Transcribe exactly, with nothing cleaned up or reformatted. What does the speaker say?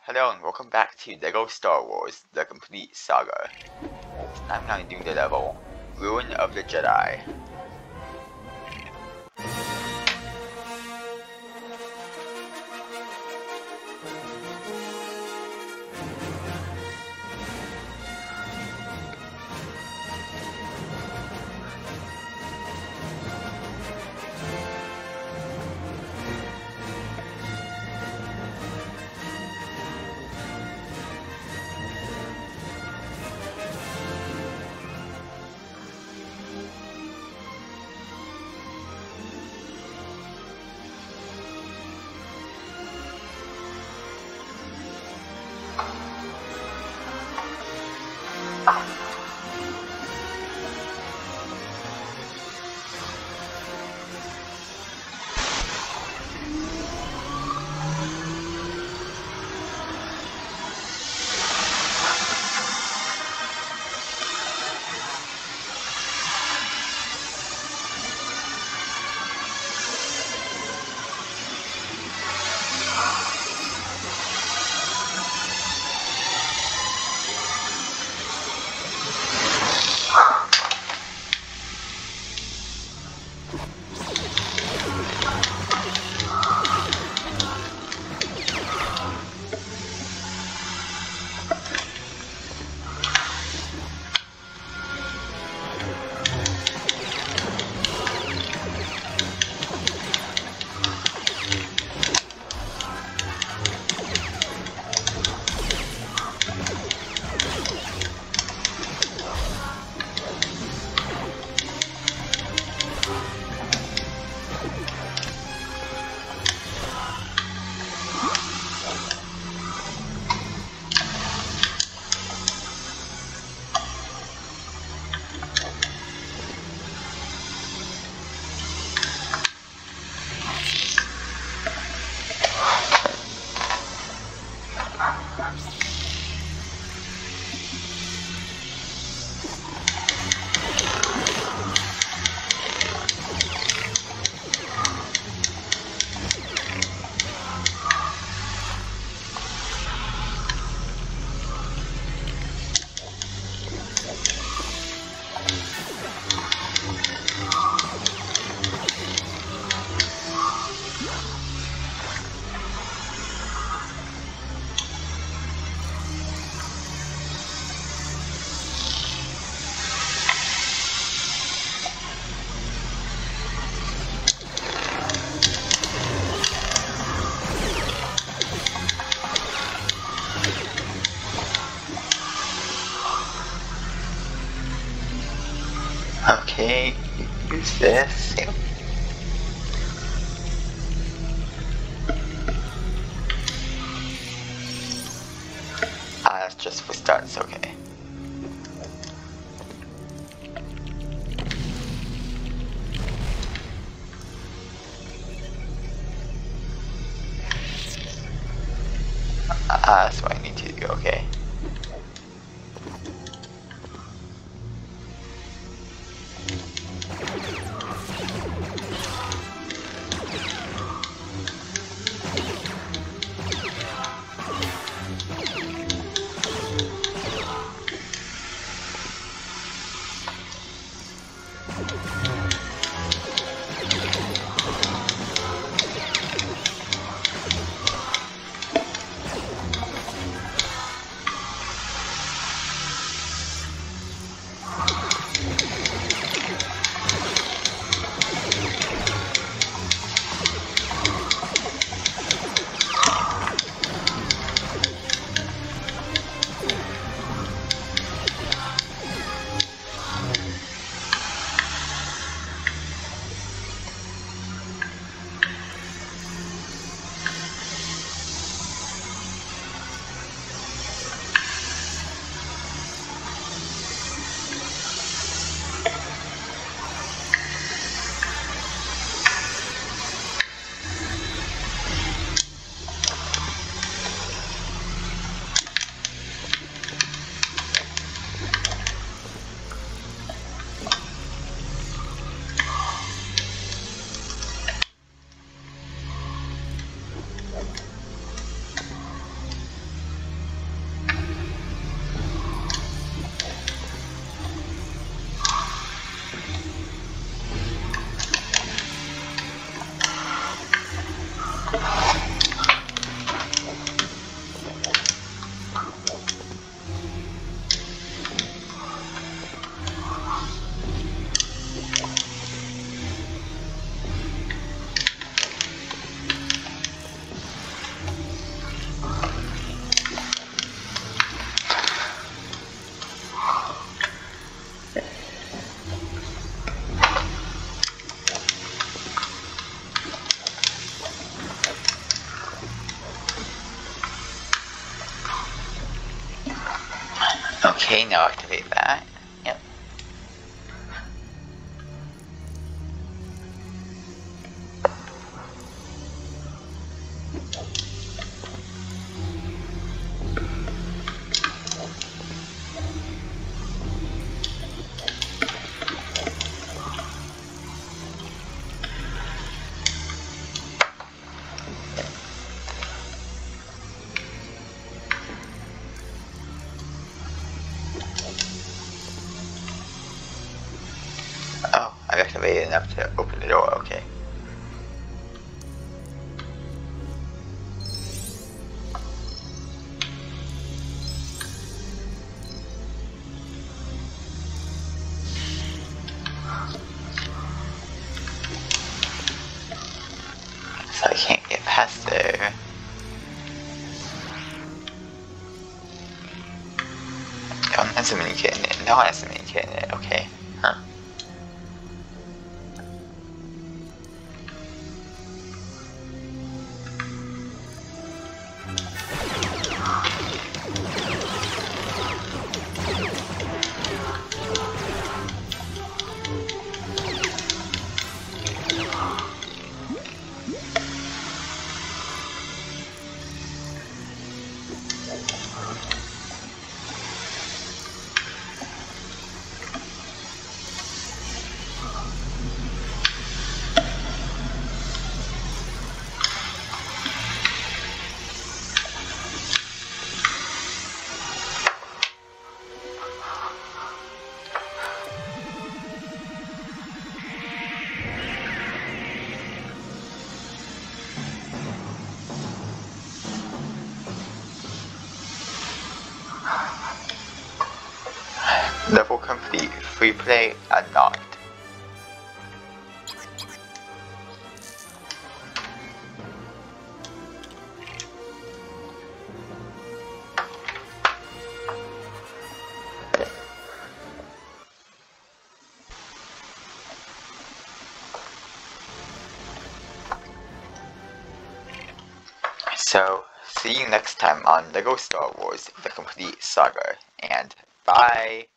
Hello and welcome back to LEGO Star Wars The Complete Saga. I'm now doing the level Ruin of the Jedi. Okay, use this. Ah, that's just for starts, okay. Ah, that's what I need to do, okay. Okay, now activate that. Yep. Oh, I've activated enough to open the door, okay. So I can't get past there. Oh, that's a mini kit in it. No, that's a mini kit in it, okay. Huh. Level complete. Free play unlocked. So, see you next time on LEGO Star Wars: The Complete Saga, and bye!